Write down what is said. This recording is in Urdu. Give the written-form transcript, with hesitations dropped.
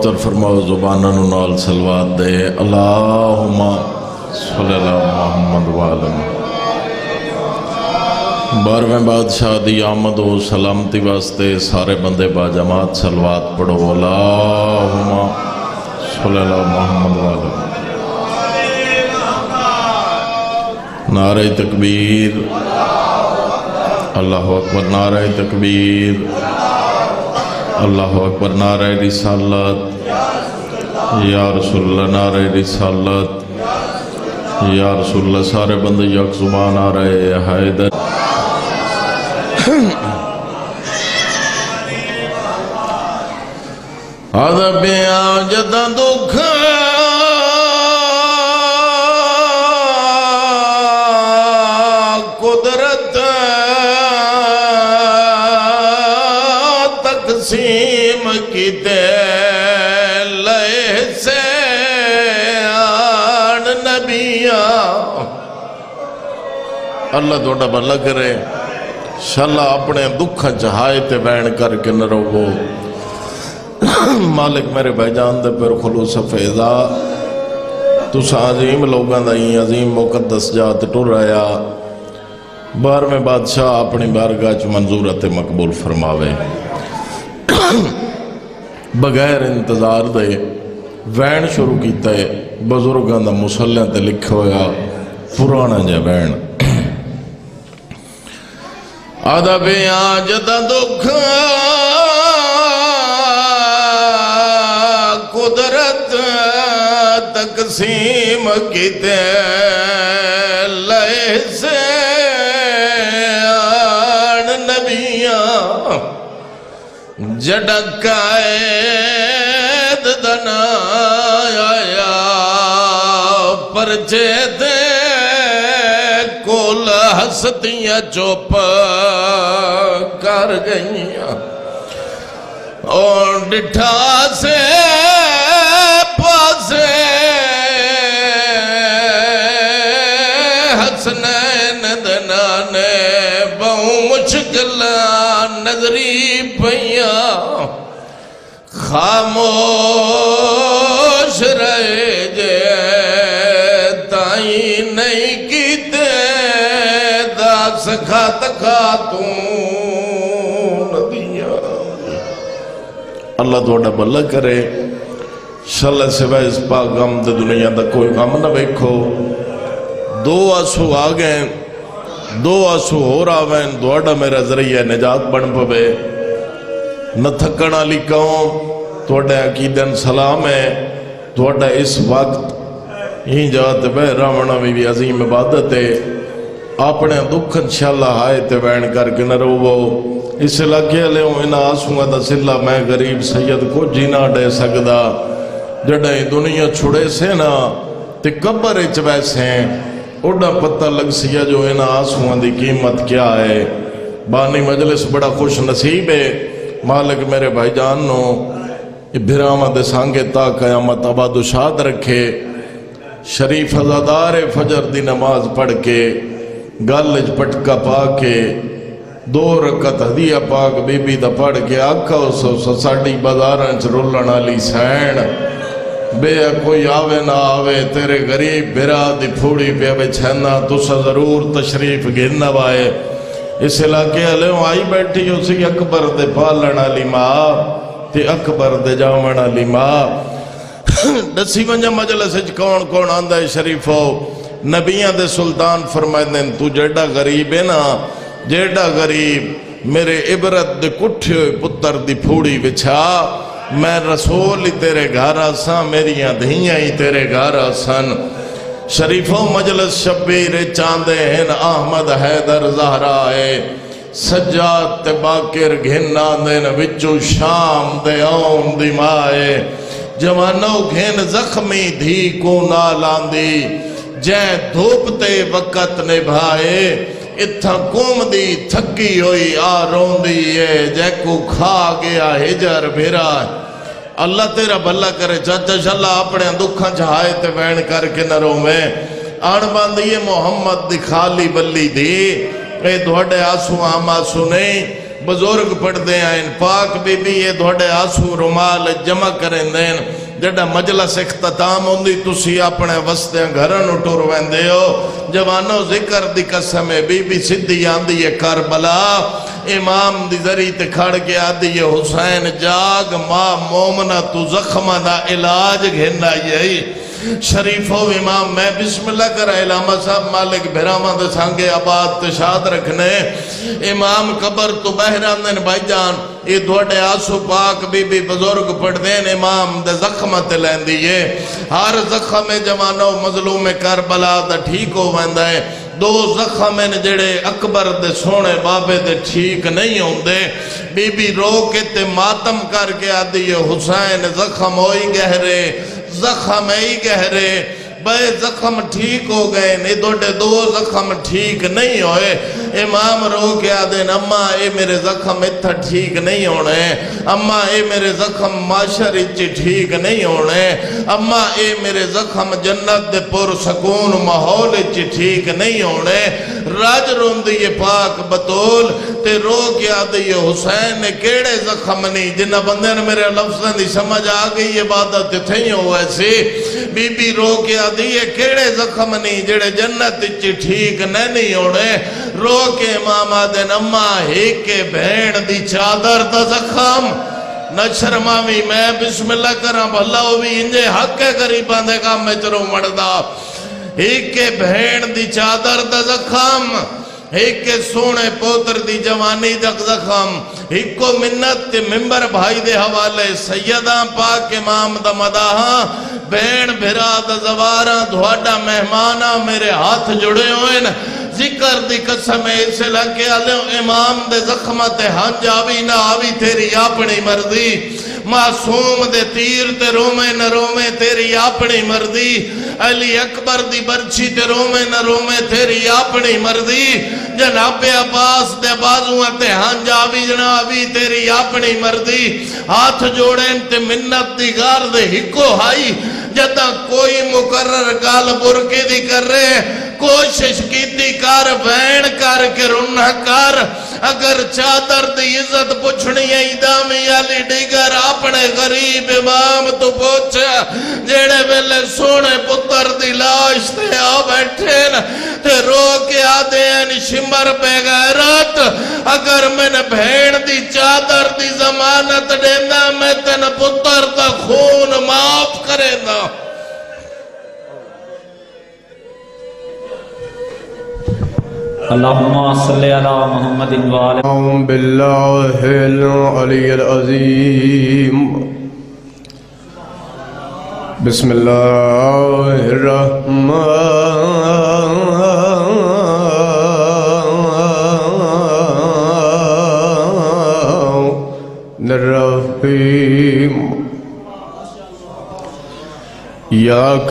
فرماؤ زبانہ نال سلوات دے اللہم صلی اللہ محمد وآلم بارویں بادشاہ دی آمد و سلامتی واسطے سارے بندے با جماعت سلوات پڑھو اللہم صلی اللہ محمد وآلم نعرہ تکبیر اللہ اکبر نعرہ تکبیر اللہ اکبر نعرہ رسالت یا رسول اللہ نعرہ رسالت یا رسول اللہ سارے بندے یک زبان نعرہ حیدر عذاب آجدہ دکھ قدرت تقسیم کی لئے سے آن نبیہ اللہ توڑا بھلا کرے شاللہ اپنے دکھا چاہائے تے بین کر کے نہ رہو مالک میرے بھائی جان دے پر خلوص فیضا تُس عظیم لوگاں دائی عظیم مقدس جات ٹر رہا بارویں بادشاہ اپنی بارگاہ چ منظورت مقبول فرماوے بغیر انتظار دے وین شروع کیتا ہے بزرگاں دا مسلح تے لکھا ہویا پرانا جا وین عذاب آجدہ دکھ قدرت تقسیم کیتے لئے سے آن نبیاں جڑک آئید دنا آیا پرچے دے کول ہستیاں چوپ کر گئیاں اور ڈٹھا سے پاسے حسنین دنانے بہو مشکلان نظری پیا خاموش رہے جے تائیں نہیں کیتے داس کھات خاتون دیا اللہ توڑا بھلا کرے شاللہ سوائے اس پاک غم دے دنیا دا کوئی غم نہ بیکھو دو آسو آگئے دو آسو ہو رہا وین دوڑا میرا ذریعہ نجات بن پوے نہ تھکنا لکھاؤں توڑا عقیدن سلام ہے توڑا اس وقت ہی جاتے بے رامنہ بھی عظیم عبادت ہے اپنے دکھ انشاءاللہ آئے تے وین کر کے نہ روو اس علاقے لے ہوں انہا آسوں گا سلہ میں غریب سید کو جینا دے سکدا جڑائیں دنیا چھوڑے سے نا تے قبر اچ ویسے ہیں اڑا پتہ لگ سیا جو انہا آسوں دی قیمت کیا ہے بانی مجلس بڑا خوش نصیب ہے مالک میرے بھائی جانو بھرامہ دے سانگے تا قیامت آباد و شاد رکھے شریف ازادار فجر دی نماز پڑھ کے گالج پٹکا پا کے دو رکعت ہدیہ پاک بی بی دا پڑھ کے آکھا اسو ساڑی بازارانچ رولن علی سین بے کوئی آوے نہ آوے تیرے غریب بھرا دی پھوڑی پہ آوے چھنا تسا ضرور تشریف گھننا وائے اس علاقے علیہ آئی بیٹھی اسی اکبر دے پالن علی ماں تے اکبر دے جامن علی ماں دسی ونجا مجلس کون کون آندہ شریفو نبیان دے سلطان فرمائے دیں تو جیڑا غریب ہے نا جیڑا غریب میرے عبرت دے کٹھے ہوئے پتر دی پھوڑی بچھا میں رسول ہی تیرے گھارا سا میریاں دھیاں ہی تیرے گھارا سن شریفوں مجلس شبیر چاندے ہیں احمد حیدر زہرائے سجاد تے باکر گھننا دین وچو شام دے آن دی مائے جوانو گھن زخمی دھی کو نالاندی جائے دھوپتے وقت نبھائے اتھا قوم دی تھکی ہوئی آرون دی ہے جائے کو کھا گیا ہجر بھیرا اللہ تیرا بھلا کرے چاچا شاللہ اپنے دکھاں چاہائے تے وین کر کے نہ رو میں آن باندھئے محمد دی خالی بلی دی اے دوڑے آسو آم آسو نہیں بزرگ پڑھتے ہیں پاک بی بی یہ دوڑے آسو رومال جمع کریں دین جڑا مجلس اختتام ہوندی تسی اپنے وسطے گھرن اٹھور ویندے ہو جوانو ذکر دی قسم بی بی صدی آندی ہے کربلا امام دی ذریعہ تے کھڑ کے آدھی ہے حسین جاگ ماں مومنہ تو زخمہ دا علاج گھننا یہی شریفو امام میں بسم اللہ کر علامہ صاحب مالک بھرامہ دے سانگے آباد تشاد رکھنے امام قبر تو بہران دین بھائی جان یہ دوڑے آسو پاک بی بی بزرگ پڑھ دین امام دے زخمت لین دیئے ہر زخم جوانو مظلوم کربلا دا ٹھیک ہو ویندہ ہے دو زخم جڑے اکبر دے سونے بابے دے ٹھیک نہیں ہوندے بی بی رو کے تے ماتم کر کے آدھی حسین زخم ہوئی گہرے زخم ہی گہرے بے زخم ٹھیک ہو گئے نہیں دوڑے دو زخم ٹھیک نہیں ہوئے امام رو کے آدھیں اممہ اے میرے زخم اتھا ٹھیک نہیں ہونے اممہ اے میرے زخم معاشر اچھی ٹھیک نہیں ہونے اممہ اے میرے زخم جنت دے پر سکون محول اچھی ٹھیک نہیں ہونے راج روندی یہ پاک بطول تے رو کے آدھیں حسین نے کیڑے زخم نہیں جنہ بندے نے میرے لفظیں دی سمجھ آگئی یہ بادت تھیں ہو ایسی بی بی رو کے یہ کیڑے زخم نہیں جڑے جنت اچھی ٹھیک نہیں ہونے رو کے امام آدھن اممہ ایک کے بہن دی چادر دا زخم نہ شرماوی میں بسم اللہ کرام بھلا ہوئی انجے حق کے قریبان دے کام میں چرو مردہ ایک کے بہن دی چادر دا زخم ایک کے سونے پوتر دی جوانی دا زخم ایک کو منت تے ممبر بھائی دے حوالے سیدہ پاک امام دا مداہاں بین بھرا دا زوارا دھواڈا مہمانا میرے ہاتھ جڑے ہوئے ذکر دی قسم اسے لگے آلے امام دے زخمت ہنج آوی نہ آوی تیری اپنی مرضی معصوم دے تیر تے رومے نہ رومے تیری اپنی مرضی علی اکبر دی برچی تے رومے نہ رومے تیری اپنی مرضی جناب عباس دے بازوان تے ہنج آوی جنابی تیری اپنی مرضی ہاتھ جوڑیں تے منت دی گار دے ہکو ہائی جتا کوئی مقرر گال برکے دی کر رہے کوشش کی دی کار بین کر کے رنہ کر اگر چادر دی عزت پچھنی ہے ادامی علی ڈگر اپنے غریب امام تو پوچھا جیڑے بلے سونے پتر دی لاش تے آ بیٹھے تے رو کے آدھے ہیں شمر پہ غیرت اگر میں نے بھین دی چادر دی زمانت دینا میں تن پتر دا خون معاف کرے نا اللہم صلی علی محمد وآلہ اعوذ باللہ العلی العظیم بسم اللہ الرحمن الرحیم یا